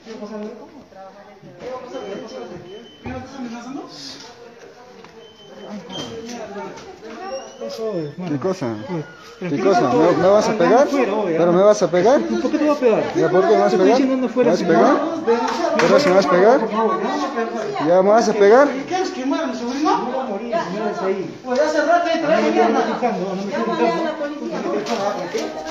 ¿Qué cosa? ¿Qué cosa? ¿Me vas a pegar? ¿Pero me vas a pegar? ¿Por qué te voy a pegar? ¿Ya por qué me vas a pegar? ¿Me vas a pegar? ¿Pero si me vas a pegar? ¿Ya me vas a pegar? ¿Quieres quemar a mi sobrino? No va a morir, no es ahí. Pues hace rato ahí trae mañana. No me estoy fijando.